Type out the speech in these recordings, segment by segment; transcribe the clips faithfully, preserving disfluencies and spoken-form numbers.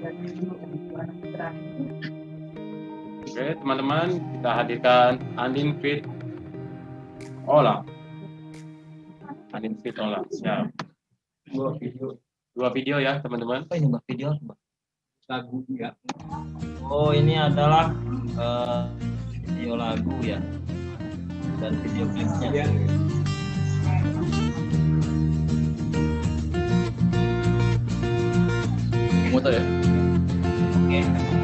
Oke, teman-teman, kita hadirkan Andin Fit Ola. Andin Fit Ola, siap. Dua video, dua video ya, teman-teman. Apa ini mbak video? Mbak? Lagu ya. Oh, ini adalah uh, video lagu ya, dan video klipnya. Ya. Moto ya. Oke.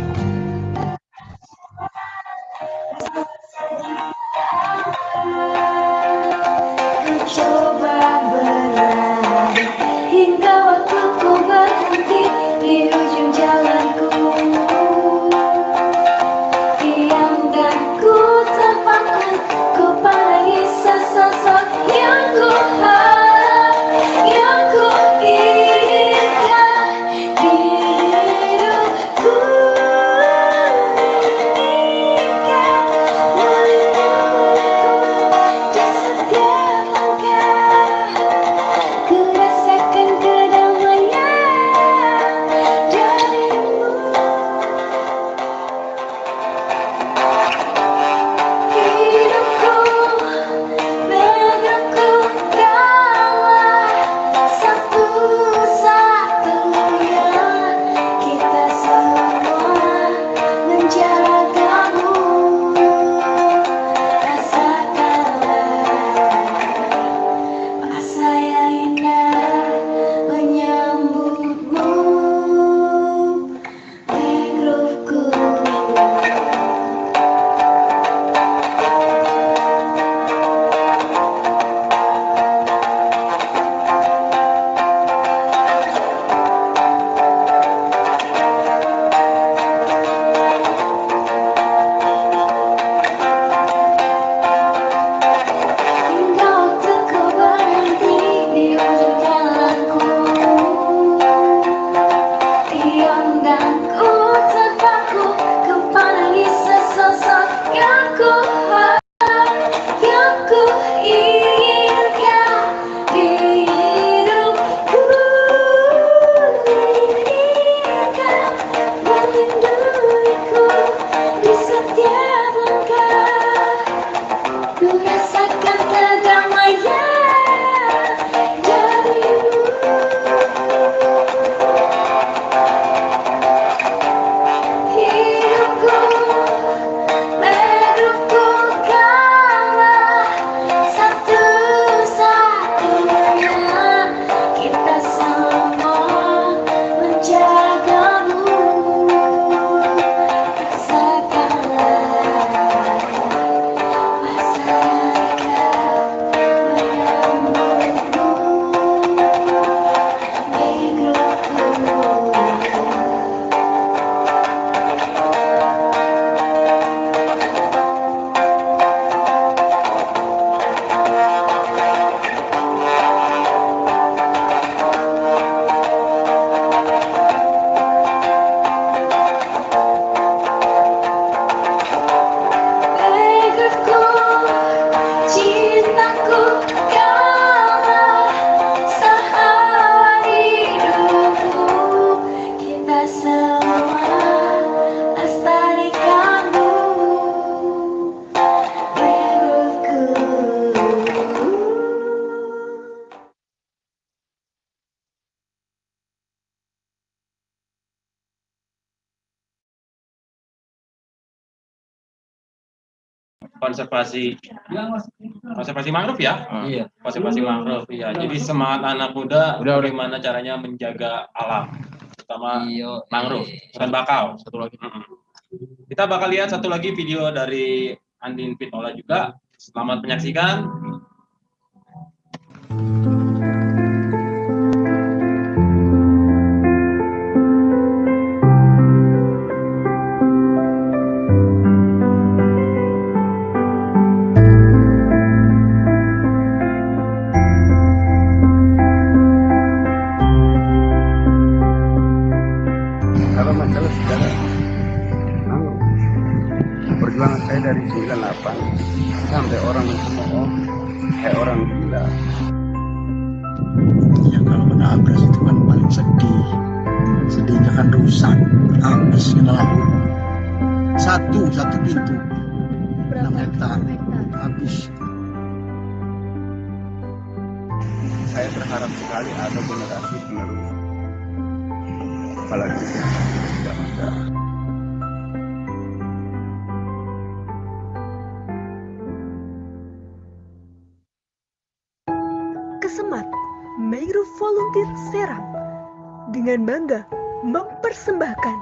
Coba berlari hingga waktuku berhenti di ujung jalanku. Diam dan ku terpaku, ku pandangi sesosok yang ku harap, yang ku inginkan di hidupku. konservasi konservasi mangrove ya. Hmm. Iya. Konservasi mangrove ya. Jadi semangat anak muda udah bagaimana caranya menjaga alam, terutama Iyo, mangrove iya. dan bakau. Satu lagi. Kita bakal lihat satu lagi video dari Andin Fit Ola juga. Selamat menyaksikan. Kalau masalah sejarah, perjuangan saya dari sembilan puluh delapan sampai orang mencemooh kayak orang gila. Ya kalau menabrak itu kan paling sedih. sedihnya kan rusak, habis nelaut. Satu, satu pintu, enam hektar, habis. Saya berharap sekali ada generasi penerus, apalagi tidak ada. Kesemat Mangrove Volunteer Serang dengan bangga mempersembahkan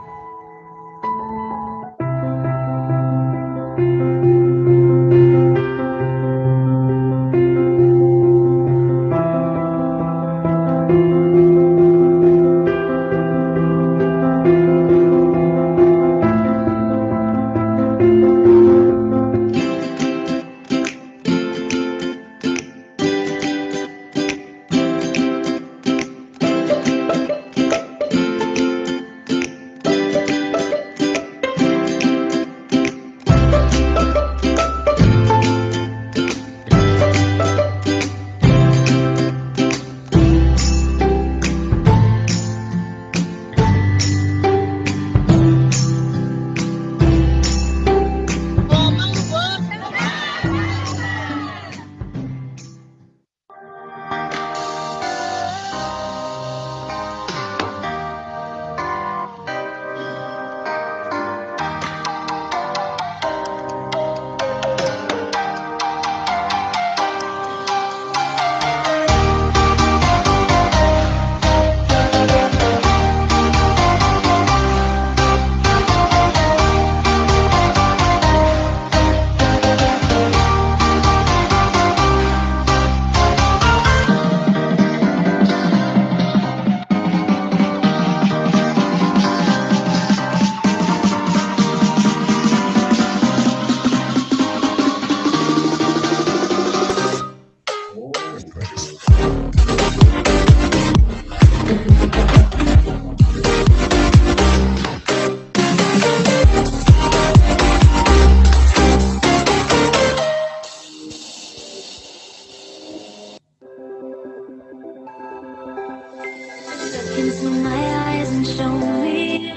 into my eyes and show me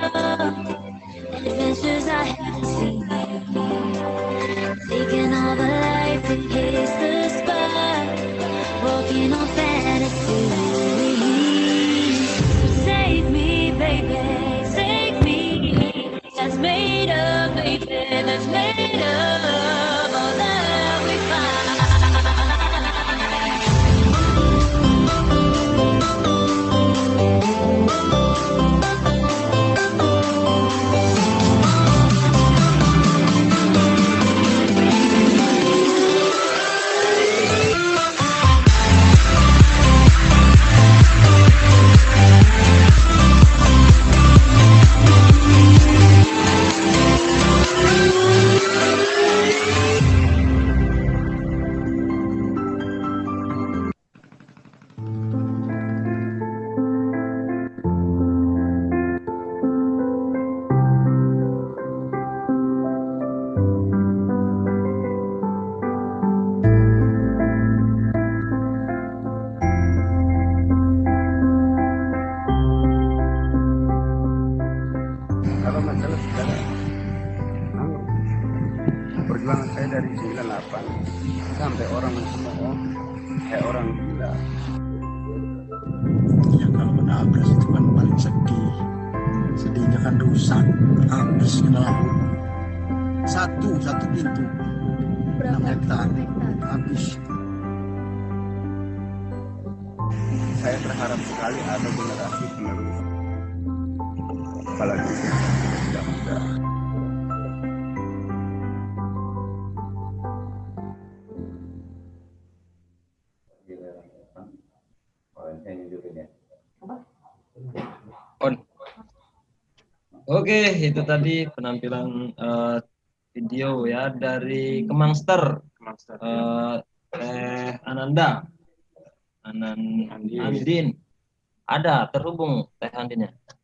adventures I haven't seen. Taking all the life and taste the spark, walking on fantasy. Save me, baby, save me. That's made up, baby, that's made up. All that we find. Kalau masalah segala anu, perjuangan saya dari sembilan puluh delapan sampai orang mencemooh kayak orang gila. Ya kalau menabrak itu kan paling sedih, sedihnya kan rusak, habis nelaut. Satu, satu pintu, enam hektar, habis. Saya berharap sekali ada generasi penerus, apalagi tidak ada. On. Oke, itu tadi penampilan eh, video ya dari Kemangster, Master. eh, Teh Ananda, Anan Andin. Andin. Ada terhubung Teh Andinnya.